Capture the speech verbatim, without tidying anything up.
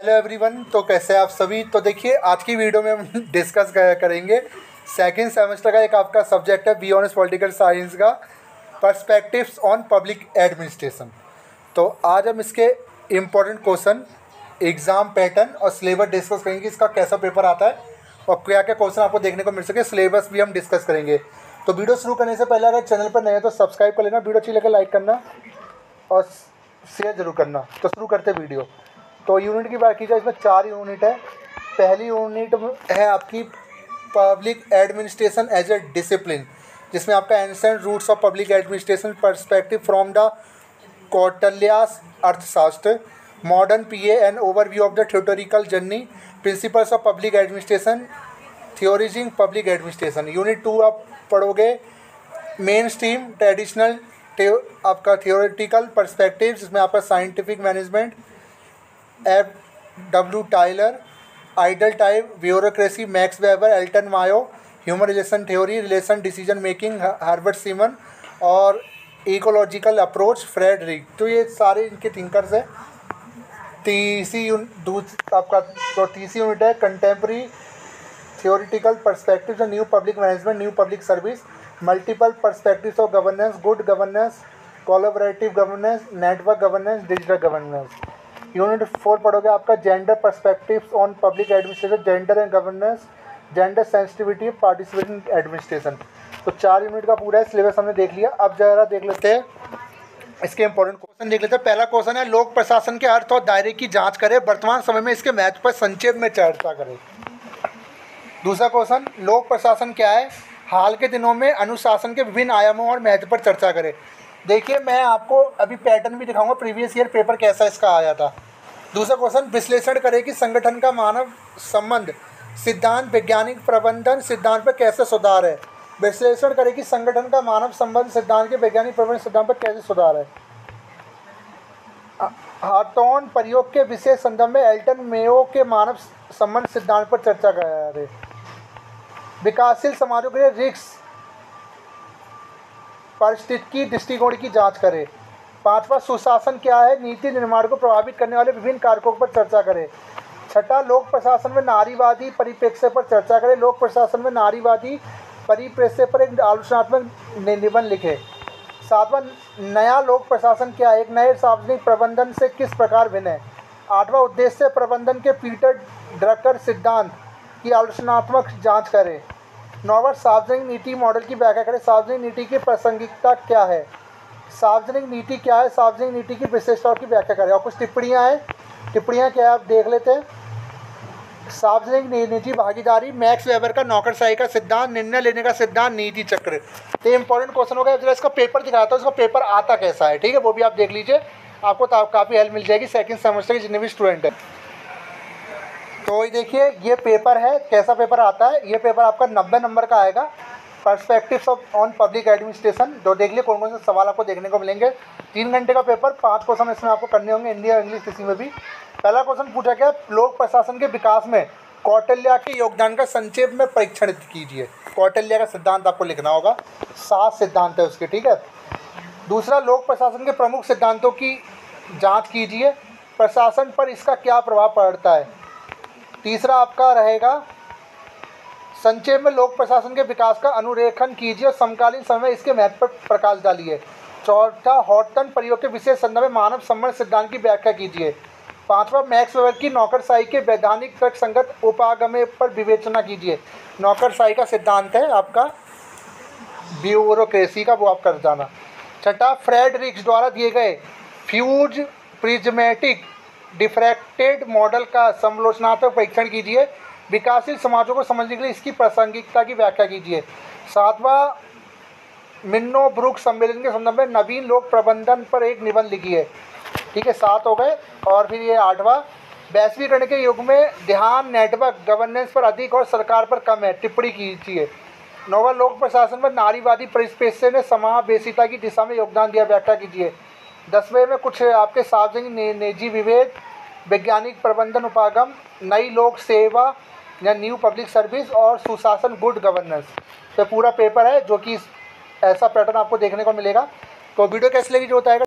Hello everyone, तो कैसे हैं आप सभी। तो देखिए, आज की वीडियो में हम डिस्कस करेंगे सेकंड सेमेस्टर का एक आपका सब्जेक्ट है बी ऑनर्स पॉलिटिकल साइंस का पर्सपेक्टिव्स ऑन पब्लिक एडमिनिस्ट्रेशन। तो आज हम इसके इम्पोर्टेंट क्वेश्चन, एग्ज़ाम पैटर्न और सिलेबस डिस्कस करेंगे, इसका कैसा पेपर आता है और क्या क्या क्वेश्चन आपको देखने को मिल सके। सिलेबस भी हम डिस्कस करेंगे। तो वीडियो शुरू करने से पहले अगर चैनल पर नए हैं तो सब्सक्राइब कर लेना, वीडियो अच्छी लगे लाइक करना और शेयर जरूर करना। तो शुरू करते वीडियो। तो यूनिट की बात की जाए, इसमें चार यूनिट है। पहली यूनिट है आपकी public administration as a discipline, जिसमें आपका ancient roots of public administration perspective from the Kautilya's Arthashastra, modern PA and overview of the theoretical journey, principles of public administration, theorizing public administration. Unit two आप पढ़ोगे main stream traditional आपका theoretical perspective, जिसमें आपका scientific management, F W Taylor, ideal type, bureaucracy, Max Weber, Elton Mayo, human relation theory, relation decision making, Herbert Simon और ecological approach, Fred Riggs. तो ये सारे इनके थिंकर्स हैं। तीसरी यूनिट आपका तो तीसरी यूनिट है contemporary theoretical perspective, new public management, new public service, multiple perspectives of governance, good governance, collaborative governance, network governance, digital governance. Unit four पढ़ोगे आपका gender perspectives on public administration, gender and governance, gender sensitivity, participation administration. तो चार unit का पूरा syllabus हमने देख लिया। अब जरा देख लेते हैं इसके इंपॉर्टेंट क्वेश्चन देख लेते हैं। पहला क्वेश्चन है, लोक प्रशासन के अर्थ और दायरे की जांच करें, वर्तमान समय में इसके महत्व पर संक्षेप में चर्चा करें। दूसरा क्वेश्चन, लोक प्रशासन क्या है, हाल के दिनों में अनुशासन के विभिन्न आयामों और महत्व पर चर्चा करें। देखिए, मैं आपको अभी पैटर्न भी दिखाऊंगा, प्रीवियस ईयर पेपर कैसा इसका आया था। दूसरा क्वेश्चन, विश्लेषण करें कि संगठन का मानव संबंध सिद्धांत वैज्ञानिक प्रबंधन सिद्धांत पर कैसे सुधार है। विश्लेषण करें कि संगठन का मानव संबंध सिद्धांत के वैज्ञानिक प्रबंधन सिद्धांत पर कैसे सुधार है। हाथोन प्रयोग के विशेष संदर्भ में एल्टन मेयो के मानव संबंध सिद्धांत पर चर्चा करें। विकासशील समाजों के लिए रिस्क पारिस्थितिकी दृष्टिकोण की जांच करें। पांचवा, सुशासन क्या है, नीति निर्माण को प्रभावित करने वाले विभिन्न कारकों पर चर्चा करें। छठा, लोक प्रशासन में नारीवादी परिप्रेक्ष्य पर चर्चा करें। लोक प्रशासन में नारीवादी परिप्रेक्ष्य पर एक आलोचनात्मक निबंध लिखें। सातवां, नया लोक प्रशासन क्या है, एक नए सार्वजनिक प्रबंधन से किस प्रकार भिन्न है। आठवां, उद्देश्य प्रबंधन के पीटर ड्रकर सिद्धांत की आलोचनात्मक जाँच करें। नौवां, सार्वजनिक नीति मॉडल की व्याख्या करें। सार्वजनिक नीति की प्रासंगिकता क्या है, सार्वजनिक नीति क्या है, सार्वजनिक नीति की विशेषताओं की व्याख्या करें। और कुछ टिप्पणियां हैं, टिप्पणियां क्या है आप देख लेते हैं। सार्वजनिक निजी भागीदारी, मैक्स वेबर का नौकरशाही का सिद्धांत, निर्णय लेने का सिद्धांत, नीति चक्र। तो इंपॉर्टेंट क्वेश्चन हो गया। जरा इसका पेपर दिखाता हूँ, इसका पेपर आता कैसा है, ठीक है, वो भी आप देख लीजिए, आपको काफ़ी हेल्प मिल जाएगी सेकेंड सेमेस्टर के जितने भी स्टूडेंट हैं। तो देखिए, ये पेपर है, कैसा पेपर आता है। ये पेपर आपका नब्बे नंबर का आएगा, perspectives of on public administration. जो देख लिए कौन कौन से सवाल आपको देखने को मिलेंगे। तीन घंटे का पेपर, पांच क्वेश्चन इसमें आपको करने होंगे, हिंदी और इंग्लिश किसी में भी। पहला क्वेश्चन पूछा गया, लोक प्रशासन के विकास में कौटिल्य के योगदान का संक्षेप में परीक्षण कीजिए। कौटिल्य का सिद्धांत आपको लिखना होगा, सात सिद्धांत है उसके, ठीक है। दूसरा, लोक प्रशासन के प्रमुख सिद्धांतों की जाँच कीजिए, प्रशासन पर इसका क्या प्रभाव पड़ता है। तीसरा आपका रहेगा, संक्षेप में लोक प्रशासन के विकास का अनुरेखन कीजिए और समकालीन समय में इसके महत्व पर प्रकाश डालिए। चौथा, हॉटन प्रयोग के विशेष संदर्भ में मानव संबंध सिद्धांत की व्याख्या कीजिए। पांचवा, मैक्स वेबर की नौकरशाही के वैधानिक तर्कसंगत उपागम पर विवेचना कीजिए। नौकरशाही का सिद्धांत है आपका ब्यूरोक्रेसी का, वो आप कर जाना। छठा, फ्रेड रिग्स द्वारा दिए गए फ्यूज प्रिज्मेटिक डिफ्रैक्टेड मॉडल का समालोचनात्मक परीक्षण कीजिए। विकासशील समाजों को समझने के लिए इसकी प्रासंगिकता की व्याख्या कीजिए। सातवां, मिन्नो ब्रुक सम्मेलन के संदर्भ में नवीन लोक प्रबंधन पर एक निबंध लिखिए, ठीक है, सात हो गए। और फिर ये आठवां, वैश्वीकरण के युग में ध्यान नेटवर्क गवर्नेंस पर अधिक और सरकार पर कम है, टिप्पणी कीजिए। नौवां, लोक प्रशासन में नारीवादी परिप्रेक्ष्य ने समावेशिता की दिशा में योगदान दिया, व्याख्या कीजिए। दसवें में कुछ आपके सार्वजनिक निजी विभेद, वैज्ञानिक प्रबंधन उपागम, नई लोक सेवा या न्यू पब्लिक सर्विस और सुशासन गुड गवर्नेंस। तो पूरा पेपर है, जो कि ऐसा पैटर्न आपको देखने को मिलेगा। तो वीडियो कैसे लगी जो बताएगा।